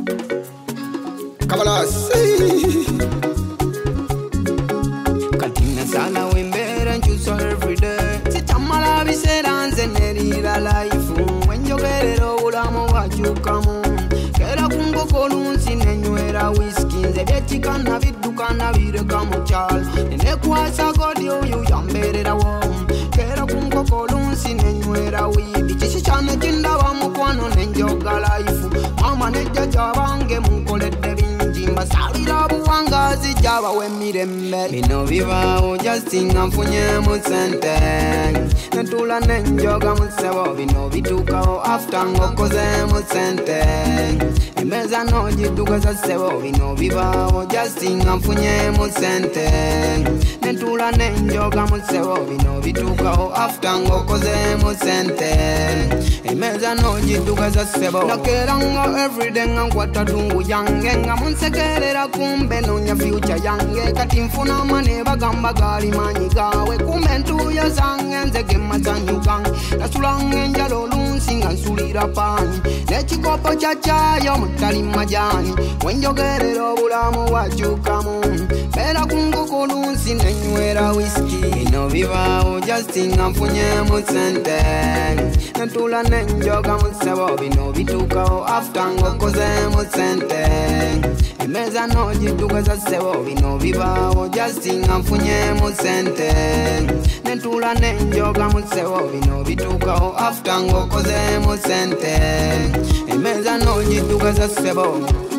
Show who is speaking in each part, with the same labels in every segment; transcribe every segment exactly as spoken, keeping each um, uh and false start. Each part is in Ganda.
Speaker 1: Katina sala wimbera nchuso everyday. Sitamala biseranze nerira life. Wenjogerero ulamu wachukamu. Kera kungo kolunsi nenywera whisky. Nze byechikana bidukana bireka muchal. Nene kwasa godi uyu yamberera wo. Kera kungo kolunsi nenywera weed. Chichichane chindawa mukwano nenjoga life. Mama neja jabange munkolede binji. Mbasalira buwangazi jaba we mirembe. Bino bibawo justinga mfunye musente. Netula nenjoga musebo. Bino bitukawo after ngokoze musente. Emeza noji duka za sebo. Bino bibawo justinga mfunye musente. Netula nenjoga musebo. Bino bitukawo after ngokoze musente. Emeza noji duka za sebo. Nakeranga everyday nga nkwata dungu yange. Nga munsekerera kumbe nonya future yange. Kati mfuna mane bagamba gali manyi gawe. Kumbe ntuyo zange nzege mazanyukange. Nasulange njalo lunsi nga nsulira pani. Nechikopo cha chayo mutali majani. Wenjogerero bulamu wachukamu. Bera kunguko lunsi nenywera whisky. Bino bibawo justinga mfunye musente. Netula nenjoga musebo. Bino bitukawo after ngokoze musente. Emeza noji duka za sebo. Bino bibawo justinga mfunye musente. Netula nenjoga musebo. Bino bitukawo after ngokoze musente. Emeza noji duka za sebo.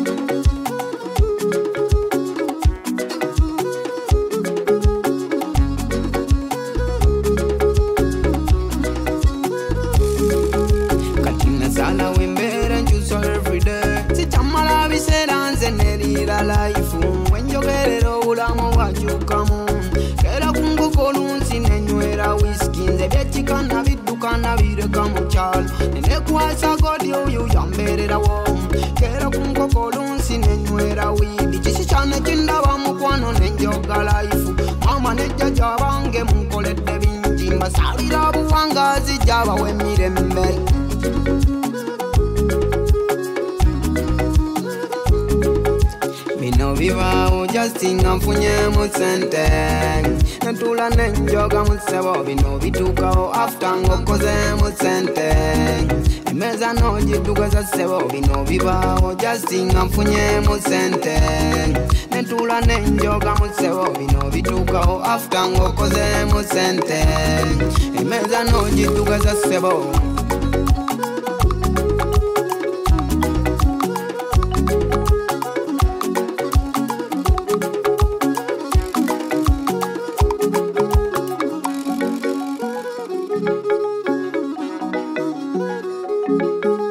Speaker 1: Sala wimbera nchuso everyday. Sitamala biseranze nerira life. Wenjogerero ulamu wachukamu. Kera kungo kolunsi nenywera whisky. Nze byechikana bidukana bireka muchalo. Nene kwasa godi uyu yamberera wo. Kera kungo kolunsi nenywera weed. Chichichane chindawa mukwano nenjoga life. Mama neja jabange munkolede binji. Mbasalira buwangazi jaba we mirembe. Bino bibawo justinga mfunye musente. Netula nenjoga musebo. Bino bitukawo after ngokoze musente. Emeza noji duka za sebo. Bino bibawo justinga mfunye musente. Netula nenjoga musebo. Bino bitukawo after ngokoze musente. Emeza noji duka za sebo.
Speaker 2: Thank you.